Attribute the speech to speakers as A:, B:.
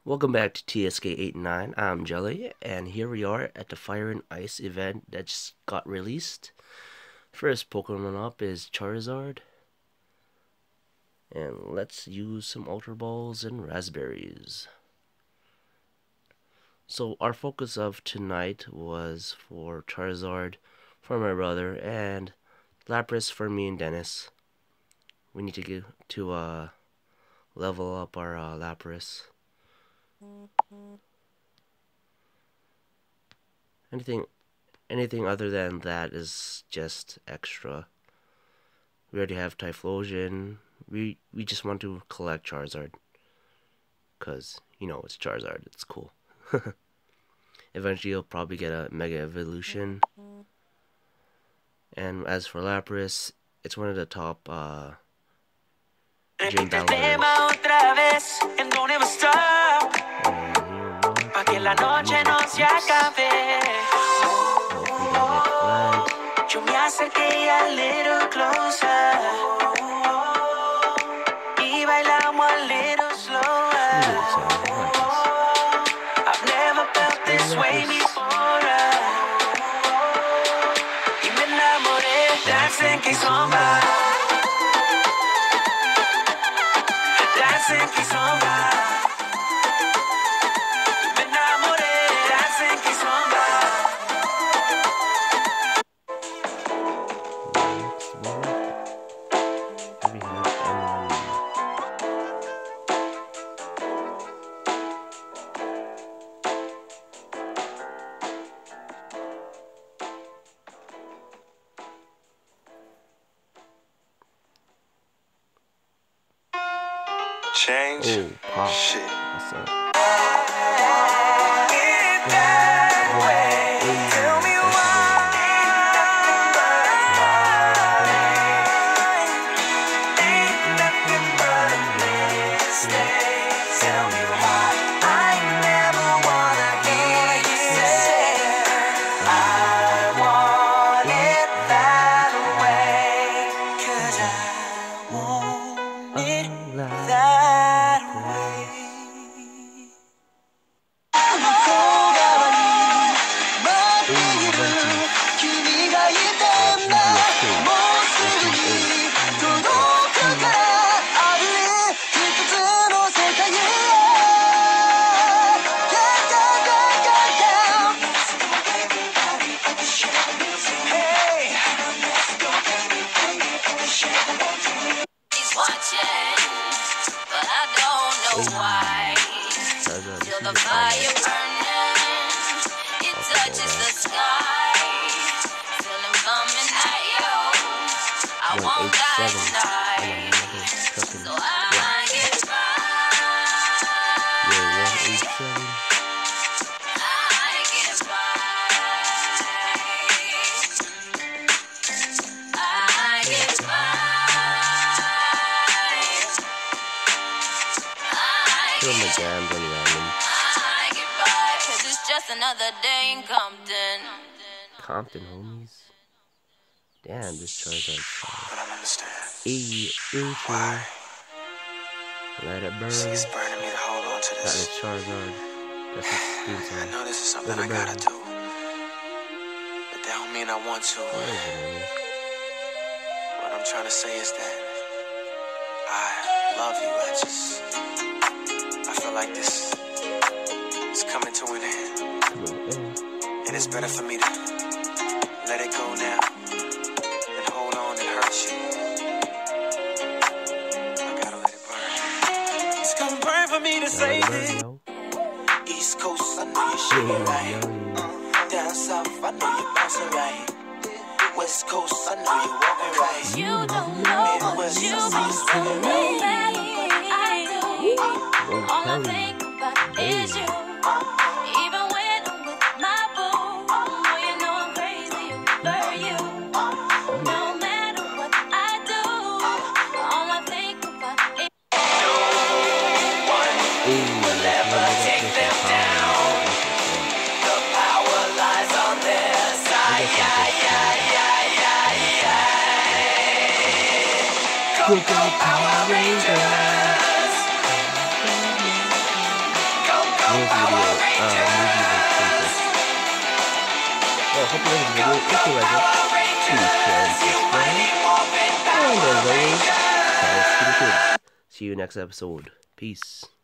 A: Welcome back to TSK89. I'm Jelly, and here we are at the Fire and Ice event that just got released. First Pokemon up is Charizard. And let's use some Ultra Balls and Raspberries. So our focus of tonight was for Charizard for my brother and Lapras for me and Dennis. We need to get to level up our Lapras. Anything other than that is just extra. We already have Typhlosion. We just want to collect Charizard. Cause, you know, it's Charizard, it's cool. Eventually you'll probably get a Mega Evolution. And as for Lapras, it's one of the top gym battles. Yo me acerqué a little closer y bailamos a little slower. I've never felt this way before. Y me enamoré, dancing kizomba. Dancing kizomba. Me enamoré, dancing kizomba.
B: Change.
A: Oh, pop.
B: Shit.
A: What's up?
C: Why? Till the fire burning, it touches the sky. Till I'm coming at you, I won't die tonight. So I get by. I get by. I get by. I get by, 'cause it's just another day in Compton.
A: Compton, homies. Damn, this Charizard.
B: I don't understand.
A: Why? Let it burn.
B: See, it's burning me to hold on to
A: That
B: this.
A: is Charizard. That's a
B: I know this is something I gotta do, but that don't mean I want to. What I'm trying to say is that I love you. I feel like this is coming to an end, and it's better for me to let it go now than hold on and hurt you. I gotta let it burn. It's gonna burn for me to say this. East Coast, I know you shaking right. Down South, I know you bouncing right. West Coast, I know you walking right.
C: You don't know what you want to me. All I think about is you. Even when I'm with my boo, oh, you know I'm crazy over you. No matter what I do, all I think about is
B: No one will ever take them down. The power lies on their side. Go, go, Power Rangers. Go,
A: Well, hope you like the video. If you like it, please share and subscribe. And as always, tell us to the kids. See you next episode. Peace.